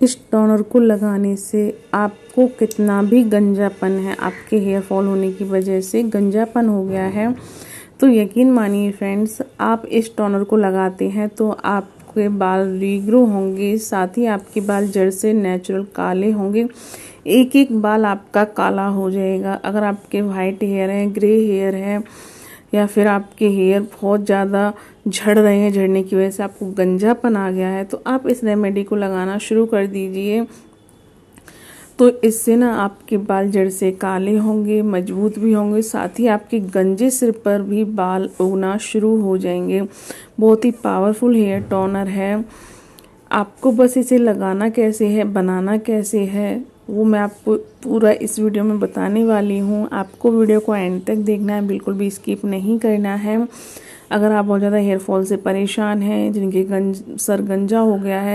इस टोनर को लगाने से आपको कितना भी गंजापन है, आपके हेयर फॉल होने की वजह से गंजापन हो गया है, तो यकीन मानिए फ्रेंड्स, आप इस टोनर को लगाते हैं तो आपके बाल रीग्रो होंगे, साथ ही आपके बाल जड़ से नेचुरल काले होंगे। एक एक बाल आपका काला हो जाएगा। अगर आपके वाइट हेयर है, ग्रे हेयर है, या फिर आपके हेयर बहुत ज़्यादा झड़ रहे हैं, झड़ने की वजह से आपको गंजापन आ गया है, तो आप इस रेमेडी को लगाना शुरू कर दीजिए। तो इससे ना आपके बाल जड़ से काले होंगे, मजबूत भी होंगे, साथ ही आपके गंजे सिर पर भी बाल उगना शुरू हो जाएंगे। बहुत ही पावरफुल हेयर टोनर है। आपको बस इसे लगाना कैसे है, बनाना कैसे है, वो मैं आपको पूरा इस वीडियो में बताने वाली हूँ। आपको वीडियो को एंड तक देखना है, बिल्कुल भी स्किप नहीं करना है। अगर आप बहुत ज़्यादा हेयर फॉल से परेशान हैं, जिनके सर गंजा हो गया है,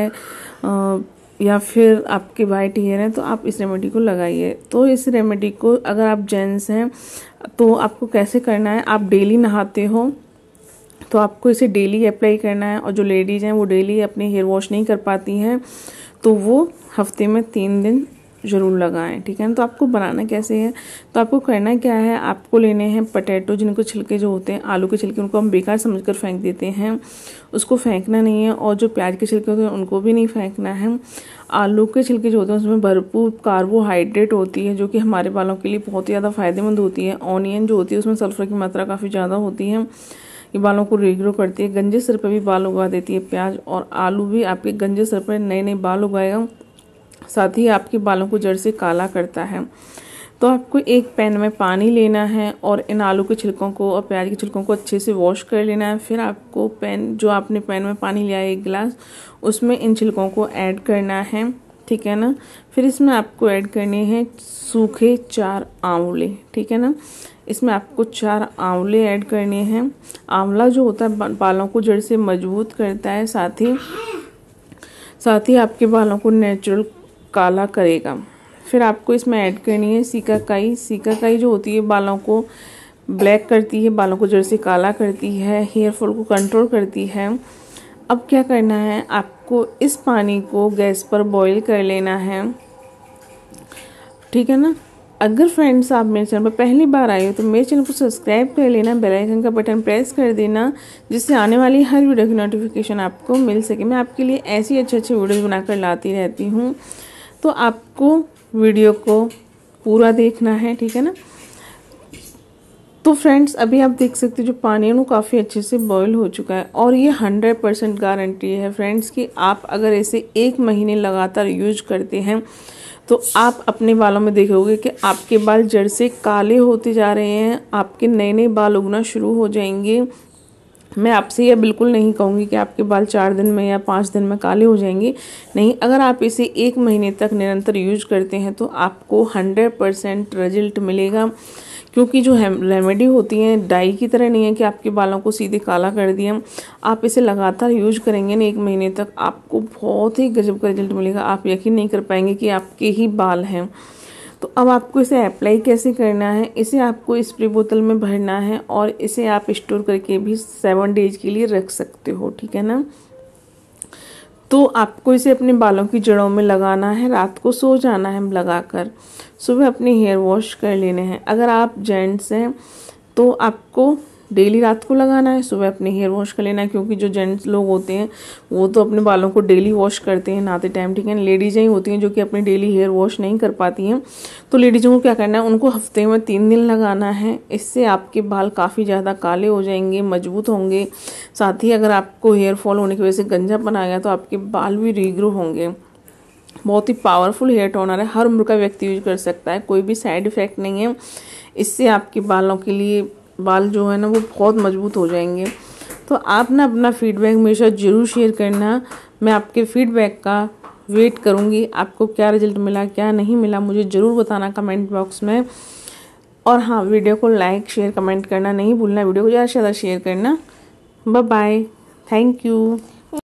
या फिर आपके वाइट हेयर है, तो आप इस रेमेडी को लगाइए। तो इस रेमेडी को अगर आप जेंट्स हैं तो आपको कैसे करना है, आप डेली नहाते हो तो आपको इसे डेली अप्लाई करना है, और जो लेडीज़ हैं वो डेली अपने हेयर वॉश नहीं कर पाती हैं तो वो हफ्ते में 3 दिन ज़रूर लगाएं, ठीक है ना। तो आपको बनाना कैसे है, तो आपको करना क्या है, आपको लेने हैं पोटैटो, जिनको छिलके जो होते हैं, आलू के छिलके, उनको हम बेकार समझकर फेंक देते हैं, उसको फेंकना नहीं है। और जो प्याज के छिलके होते हैं उनको भी नहीं फेंकना है। आलू के छिलके जो होते हैं उसमें भरपूर कार्बोहाइड्रेट होती है, जो कि हमारे बालों के लिए बहुत ही ज़्यादा फायदेमंद होती है। ऑनियन जो होती है उसमें सल्फर की मात्रा काफ़ी ज़्यादा होती है, ये बालों को रीग्रो करती है। गंजे सिर पर भी बाल उगा देती है प्याज, और आलू भी आपके गंजे सिर पर नए नए बाल उगाएगा, साथ ही आपके बालों को जड़ से काला करता है। तो आपको एक पैन में पानी लेना है और इन आलू के छिलकों को और प्याज के छिलकों को अच्छे से वॉश कर लेना है। फिर आपको जो आपने पैन में पानी लिया है 1 गिलास, उसमें इन छिलकों को ऐड करना है, ठीक है ना। फिर इसमें आपको ऐड करने हैं सूखे 4 आंवले, ठीक है ना। इसमें आपको 4 आंवले ऐड करने हैं। आंवला जो होता है बालों को जड़ से मजबूत करता है, साथ ही आपके बालों को नेचुरल काला करेगा। फिर आपको इसमें ऐड करनी है सिकाकाई। सिकाकाई जो होती है बालों को ब्लैक करती है, बालों को जड़ से काला करती है, हेयर फॉल को कंट्रोल करती है। अब क्या करना है, आपको इस पानी को गैस पर बॉईल कर लेना है, ठीक है ना। अगर फ्रेंड्स आप मेरे चैनल पर पहली बार आए हो तो मेरे चैनल को सब्सक्राइब कर लेना, बेल आइकन का बटन प्रेस कर देना, जिससे आने वाली हर वीडियो की नोटिफिकेशन आपको मिल सके। मैं आपके लिए ऐसी अच्छे वीडियोस बनाकर लाती रहती हूँ, तो आपको वीडियो को पूरा देखना है, ठीक है ना। तो फ्रेंड्स अभी आप देख सकते हो जो पानी है वो काफ़ी अच्छे से बॉईल हो चुका है, और ये 100% गारंटी है फ्रेंड्स कि आप अगर इसे 1 महीने लगातार यूज करते हैं तो आप अपने बालों में देखोगे कि आपके बाल जड़ से काले होते जा रहे हैं, आपके नए नए बाल उगना शुरू हो जाएंगे। मैं आपसे यह बिल्कुल नहीं कहूँगी कि आपके बाल 4 दिन में या 5 दिन में काले हो जाएंगे, नहीं। अगर आप इसे 1 महीने तक निरंतर यूज करते हैं तो आपको 100% रिजल्ट मिलेगा, क्योंकि जो रेमेडी होती हैं डाई की तरह नहीं है कि आपके बालों को सीधे काला कर दिया। आप इसे लगातार यूज करेंगे ना 1 महीने तक, आपको बहुत ही गजब का रिजल्ट मिलेगा। आप यकीन नहीं कर पाएंगे कि आपके ही बाल हैं। तो अब आपको इसे अप्लाई कैसे करना है, इसे आपको स्प्रे बोतल में भरना है, और इसे आप स्टोर करके भी 7 डेज के लिए रख सकते हो, ठीक है ना। तो आपको इसे अपने बालों की जड़ों में लगाना है, रात को सो जाना है लगाकर, सुबह अपने हेयर वॉश कर लेने हैं। अगर आप जेंट्स हैं तो आपको डेली रात को लगाना है, सुबह अपने हेयर वॉश कर लेना है, क्योंकि जो जेंट्स लोग होते हैं वो तो अपने बालों को डेली वॉश करते हैं नहाते टाइम, ठीक है। लेडीज़ें ही होती हैं जो कि अपने डेली हेयर वॉश नहीं कर पाती हैं, तो लेडीज़ों को क्या करना है, उनको हफ्ते में 3 दिन लगाना है। इससे आपके बाल काफ़ी ज़्यादा काले हो जाएंगे, मजबूत होंगे। साथ ही अगर आपको हेयर फॉल होने की वजह से गंजापन आ गया तो आपके बाल भी रीग्रो होंगे। बहुत ही पावरफुल हेयर टोनर है, हर उम्र का व्यक्ति यूज कर सकता है, कोई भी साइड इफ़ेक्ट नहीं है। इससे आपके बालों के लिए बाल जो है ना वो बहुत मजबूत हो जाएंगे। तो आप ना अपना फीडबैक मेरे साथ ज़रूर शेयर करना, मैं आपके फीडबैक का वेट करूँगी। आपको क्या रिजल्ट मिला, क्या नहीं मिला, मुझे ज़रूर बताना कमेंट बॉक्स में। और हाँ, वीडियो को लाइक शेयर कमेंट करना नहीं भूलना, वीडियो को ज़्यादा से ज़्यादा शेयर करना। Bye bye, thank you.